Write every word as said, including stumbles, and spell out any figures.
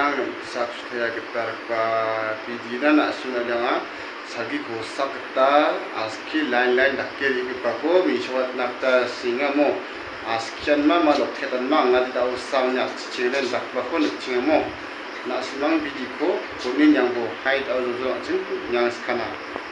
yang sak sudah kita pa pidina na suna danga sagi ko sakta aski line line dakkeri ki pako miswat nakta singa mo askian ma malok ketan ma ngadi da usangnya chilen dakba ko nichinga mo na simang bidi ko kunin yang bo height au zo yang skana